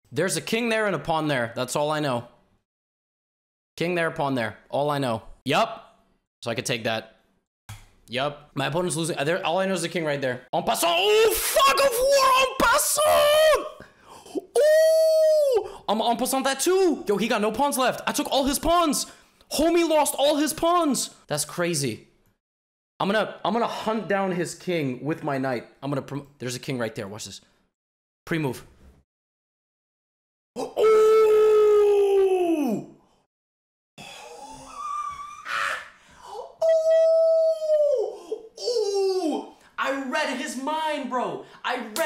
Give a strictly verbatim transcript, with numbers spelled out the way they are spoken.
There's a king there and a pawn there. That's all I know. King there, pawn there. All I know. Yup. So I could take that. Yup. My opponent's losing. There, all I know is the king right there. En passant. Oh, fuck of war. En passant. Oh. I'm en passant that too. Yo, he got no pawns left. I took all his pawns. Homie lost all his pawns. That's crazy. I'm gonna, I'm gonna hunt down his king with my knight. I'm gonna, there's a king right there. Watch this. Pre-move. Oh! Oh! Oh! I read his mind, bro. I read